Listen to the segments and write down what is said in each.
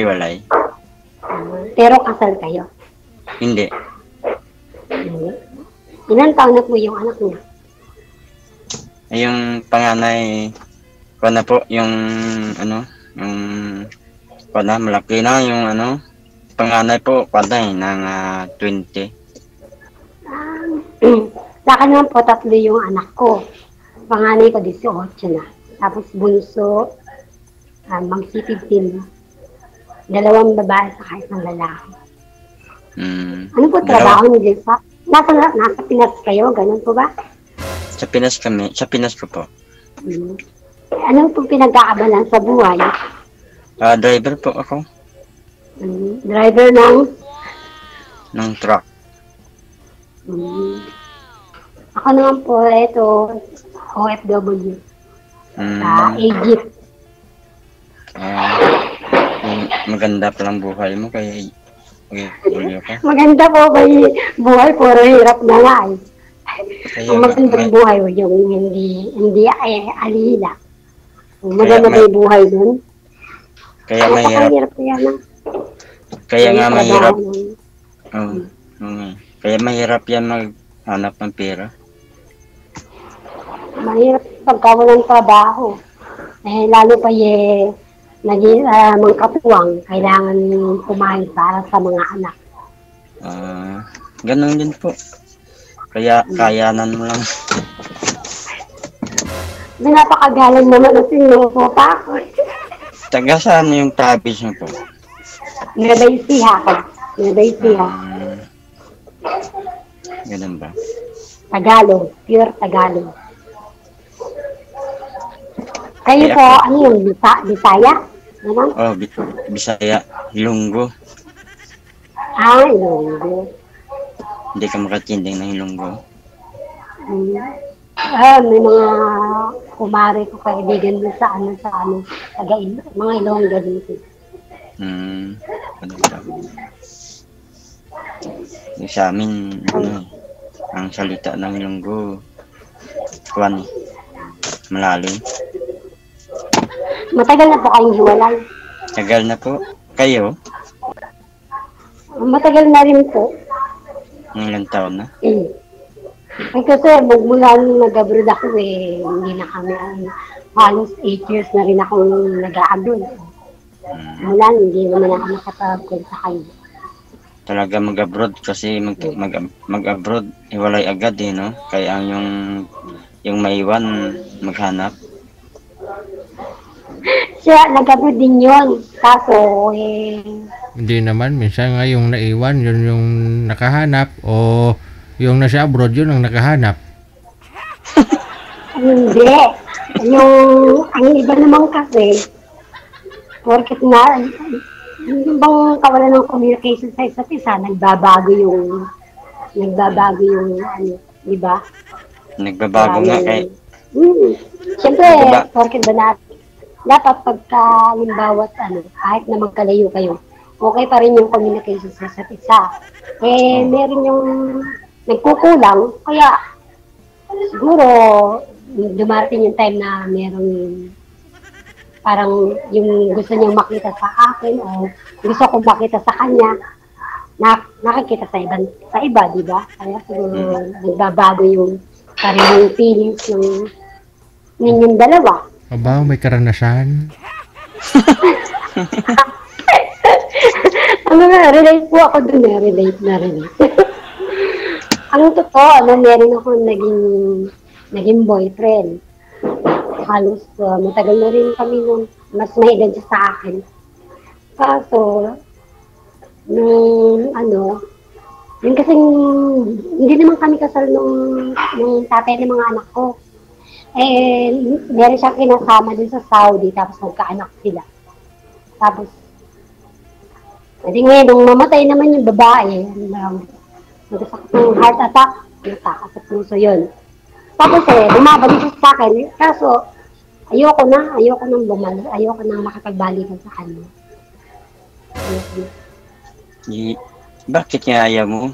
maghiwalay. Pero kasal kayo? Hindi. Hindi. Ilan taon na po yung anak niya? Yung panganay ko na po, yung yung malaki na yung panganay po, ng 20. Sa akin naman po, 3 yung anak ko. Panganay ko, 18 na. Tapos bunso, mag-15 na. 2 babae sa isang lalaki. Ano po trabaho niyo din sa? Nasa Pinas kayo? Ganun po ba? Sa Pinas kami. Sa Pinas po. Ano po pinag-aabalan sa buhay? Driver po ako. Driver ng truck. Ako naman po, ito, OFW. Sa Egypt. Maganda palang buhay mo kaya OFW ka. Maganda po ba yung buhay? Puro hirap na nga eh. Ang magandang buhay o yung hindi alila. Maganda ba yung buhay dun? Kaya mahirap. Kaya nga mahirap. Kaya mahirap yan maghanap ng pera. Mahirap pagka walang trabaho. Lalo pa mga katuwang, kailangan kumain para sa mga anak. Ganun din po. Kaya kayanan mo lang. Napakagalang naman ang sinyo po pa ako. Taga saan yung province mo po? Nueva Ecija. Ganun ba? Tagalog. Pure Tagalog. Kayo po, ano yung Bisaya? Ano? Bisaya. Ilonggo. Ilonggo. Hindi ka makatinding ng Ilonggo. May mga kumare ko kaibigan din sa mga Ilonggo dito. Ano ba? Yung sa amin, ang salita ng Ilonggo, malalim. Matagal na po kayong hiwalay? Tagal na po. Kayo? Matagal na rin po. Ilang taon na? Kasi magmula nung nag-abroad ako hindi na kami, halos 8 years na rin ako nag-abroad. Mula hindi naman ako nakapagpunta kayo. Talaga mag-abroad kasi mag-abroad, hiwalay agad no? Kaya yung maiwan, maghanap. Siya, nag-abroad din yun. Kaso, Hindi naman, minsan nga yung naiwan, yun yung nakahanap, o yung nasa abroad, yun ang nakahanap. Hindi. Ang iba naman kasi, porket yung bang kawalan ng communication sa isa't isa, nagbabago yung di ba? Nagbabago nga kay... Siyempre, porket ba natin, dapat pagka, halimbawa, kahit na magkalayo kayo, okay pa rin yung communication sa isa't isa. Meron yung nagkukulang, kaya siguro dumarating yung time na meron parang yung gusto niyang makita sa akin o gusto kong makita sa kanya, nakikita sa iba, di ba? Kaya siguro nagbabago yung parang yung feelings yung ninyong dalawa. Aba, may karanasan? Relate po ako dun relate. Ang totoo, meron ako naging boyfriend. Halos matagal na rin kami nung mas may edad siya sa akin. Kaso, yun kasing hindi naman kami kasal nung tatay ng mga anak ko. Meron siyang kinasama dun sa Saudi, tapos magkaanak sila. Tapos, ngayon, nung mamatay naman yung babae, nagkasakit ng heart attack, natakas sa puso yun. Tapos bumabalik siya sa akin, kaso ayoko nang bumalik, ayoko nang makapagbalikan sa kanya. Bakit nga ayaw mo?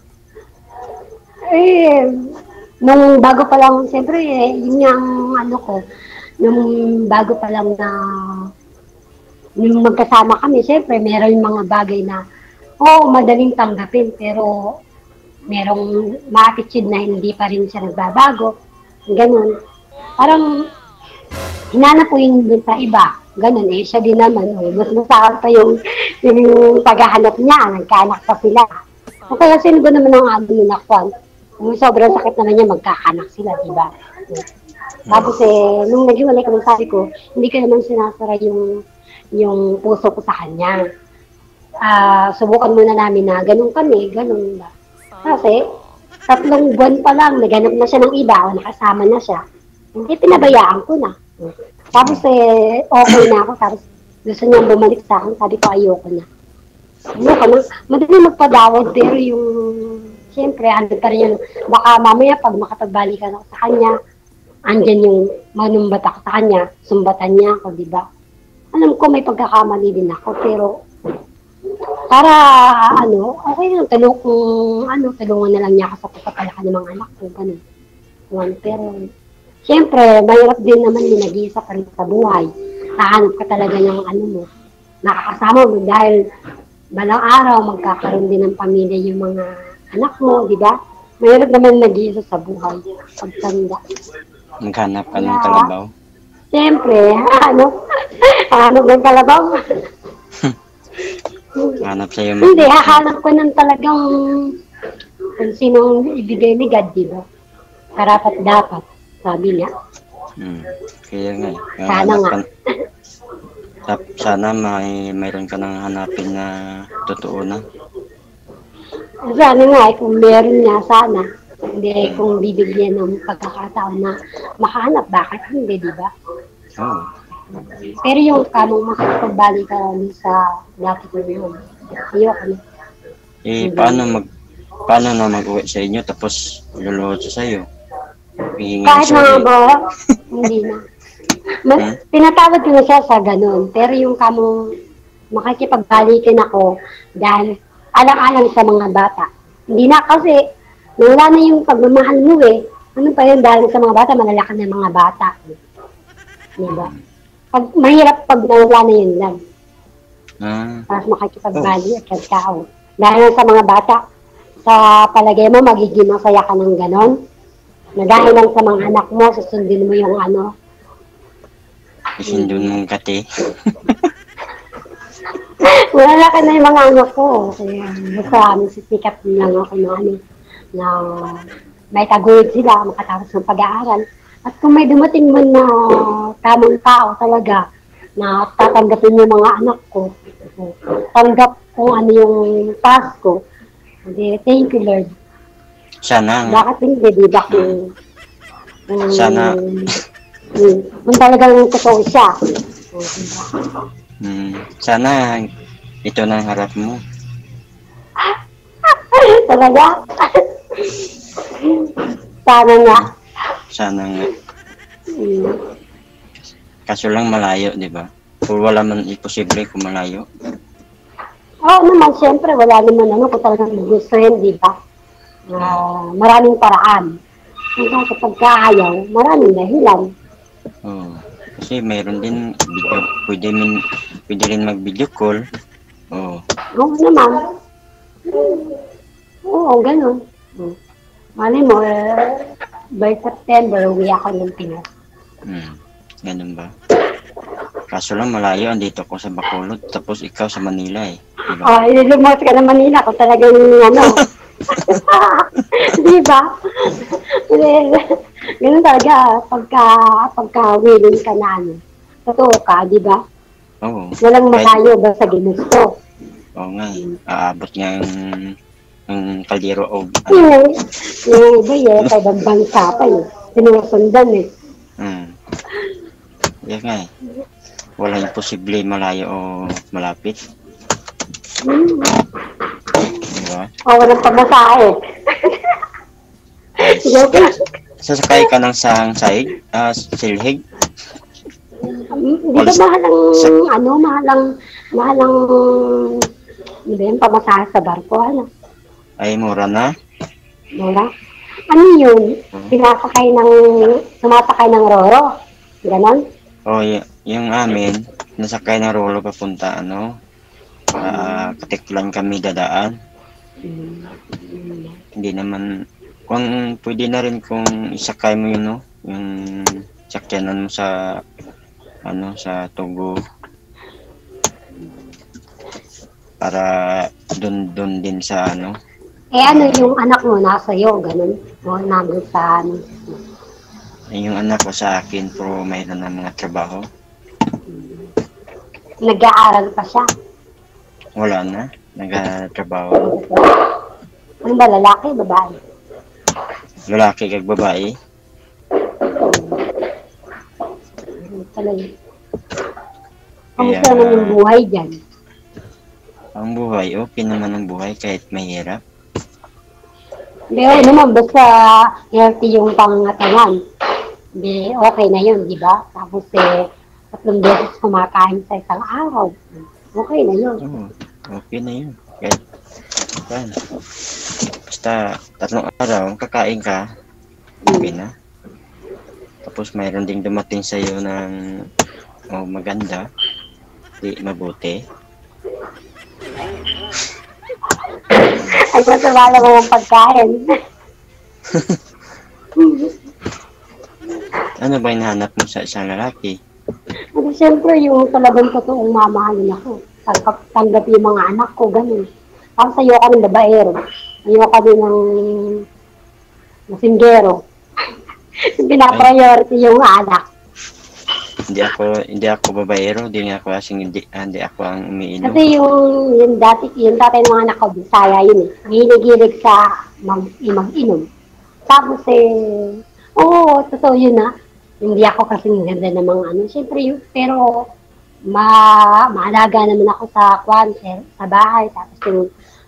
Nung bago pa lang, siyempre, yun yung nung bago pa lang na Nung magkasama kami, syempre, meron yung mga bagay na, madaling tanggapin, pero merong ma-attitude na hindi pa rin siya nagbabago. Ganun. Parang, hinanap ko yun dun sa iba. Ganun eh, siya din naman. Mas masakal pa yung paghahanap niya. Nagkaanak pa sila. O kaya sino ba naman ang agong nakwan? Kung sobrang sakit naman niya, magkakanak sila, diba? Tapos nung naghiwalay kami, sabi ko, hindi ko naman sinasara yung puso ko sa kanya. Subukan muna namin na ganun kami, ganun ba? Kasi, 3 buwan pa lang, naganap na siya ng iba, o nakasama na siya. Hindi, pinabayaan ko na. Tapos okay na ako, tapos gusto niya bumalik sa akin, sabi ko, ayoko na. Ayoko na, madali magpadawad, pero siyempre, ano pa rin yun, baka mamaya pag makapagbalikan ako sa kanya, andyan yung manumbat ako sa kanya, sumbatan niya ako, di ba? Alam ko may pagkakamali din ako, pero para okay lang, tulungan na lang niya ako sa pagpapalaki ng mga anak ko, ganun. Pero, siyempre, mahirap din naman yung nag-iisa pa rin sa buhay. Nahanap ka talaga ng nakakasama mo dahil balang araw magkakaroon din ng pamilya yung mga anak mo, di ba? Mahirap naman nag-iisa sa buhay, pagtanda. Maghanap ka ng kalabaw? Siyempre, hanap ng kalabaw. Hanap sa'yo. Hindi, hahanap ko ng talagang kung sinong ibigay ni God, di ba? Karapat dapat, sabi niya. Kaya nga. Sana nga. Sana mayroon ka nang hanapin na totoo na. Sana nga, kung meron niya, sana. Hindi, kung bibigyan ng pagkakataon na makahanap, bakit hindi, di ba? Pero yung kamong makapagbalik ka sa dati ko yun, ayoko na. Paano na mag-uwi sa inyo tapos luluhod siya sa'yo? Kahit na ba, hindi na. Tinatawad ko na siya sa ganun. Pero yung kamong makikipagbalikin ako dahil alang-alang sa mga bata. Hindi na kasi, wala na yung pagmamahal mo eh. Ano pa yun dahil sa mga bata, malalaki na mga bata. Diba? Mahirap pag nawala na yun lang. Tapos makikipagbalik at tao. Dahil sa mga bata, sa palagay mo, magiging masaya ka ng ganon. Na dahil lang sa mga anak mo, susundin mo yung Isindun mong kati. Malalaki na yung mga anak ko. Kaya basta sisikap lang ako na may taguyod sila, makatapos ng pag-aaral. At kung may dumating man na tamang tao talaga na tatanggapin yung mga anak ko, tanggap kung ano yung task ko, thank you Lord. Sana. Bakit hindi, di ba? Sana. Kung talagang totoo siya. Sana ito na ang harap mo. Talaga? Sana nga. Sana nga. Kaso lang malayo, di ba? Kung wala man imposible kung malayo. Oo naman, siyempre, wala naman kung talagang gustuhin, di ba? Maraming paraan. Hanggang sa pagkaayaw, maraming dahilan. Kasi mayroon din video, pwede rin mag-video call. Oo naman. Oo, ganun. Mali mo, by September, uwi ako ng Pinas. Ganun ba? Kaso lang malayo, andito ako sa Bacolod, tapos ikaw sa Manila eh. Diba? Ilumos ka ng Manila kung talagang Di ba? Ganun talaga, pagka willing ka na totoo ka, di ba? Oo. Walang malayo basta ginusto. Oo nga aabot nga ang kaldero o Yung iba sa ibang bansa pa sinusundan Yan nga walang imposible malayo o malapit. Diba? Walang pamasahe. Sasakay ka ng sahig, silhig? Di ba mahalang pamasahe sa barko, Ay, mura na? Mura? Ano yun? Sumasakay ng roro? Ganon? Yung amin, nasakay na rolo papunta ano. Katiklan kami dadaan. Hindi naman, kung pwede na rin kung isakay mo yun, no? Yung sakyanan mo sa, ano, sa Tugo. Para dun din sa, ano. Ano yung anak mo nasa iyo, ganun? O nandun sa ano? Yung anak ko sa akin, pero mayroon ng mga trabaho. Nag-aaral pa siya. Wala na, nagtatrabaho. Ano ba, lalaki, babae? Lalaki kag babae. Talaga. Kamusta naman yung buhay dyan? Ang buhay, okay naman ang buhay kahit mahirap. Pero naman, basta healthy yung pangangatawan. Di, okay na yun, di ba? Tapos 3 beses kumakain sa isang araw. Okay na yun. Oo, okay na yun. Kahit, yan. Basta 3 araw, kakain ka, okay na. Tapos mayroon ding dumating sa'yo ng maganda, di mabuti. Ay, masawala mo ang pagkain. Ano ba hinahanap mo sa isang lalaki? Kasi siyempre, yung talagang totoong mamahalin ako. Tanggap yung mga anak ko, ganun. Tapos ayoko ng babaero. Ayoko din ng singgero. Pinapriority yung anak. Hindi ako babaero, hindi ako ang umiinom. Kasi yung dati ng mga anak ko, Bisaya yun eh. Hilig-hilig sa mag-inom. Tapos oo, totoo yun na. Hindi ako kasi ganda ng mga ano. Siyempre yun, pero maalaga naman ako sa sa bahay. Tapos yung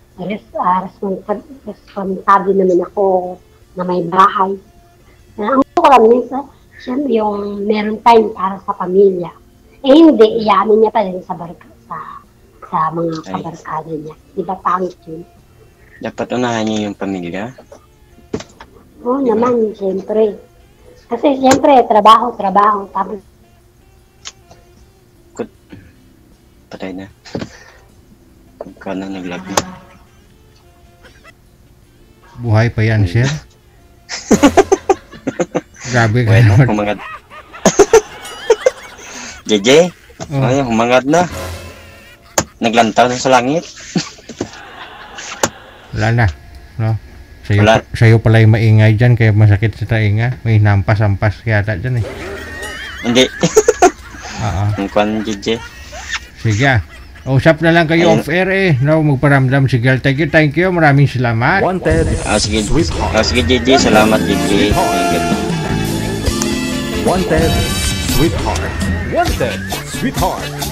responsable naman ako na may bahay. Ang gusto ko lang minsan, siyempre yung meron time para sa pamilya. Hindi, iyamin niya pa rin sa mga kabarkada niya. Di ba pangit yun? Dapat unahan niyo yung pamilya. Oo naman, siyempre. Kasi siyempre, trabaho. Tapos, Patay na. Ikaw na naglabi. Buhay pa yan, sir. Grabe ka Bueno, naman. humangad. JJ, ay, humangad na. Naglantaw na sa langit. Wala na. No? Wala. Sa'yo pala yung maingay dyan, kaya masakit sa tainga. May nampas-ampas yata dyan eh. Hindi. Oo. Ang kwan, JJ. Sige. Usap na lang kayo off-air eh. No, magparamdam si girl. Thank you. Maraming salamat. Wanted, Sige, JJ. Salamat, JJ. wanted, sweetheart. Wanted, sweetheart.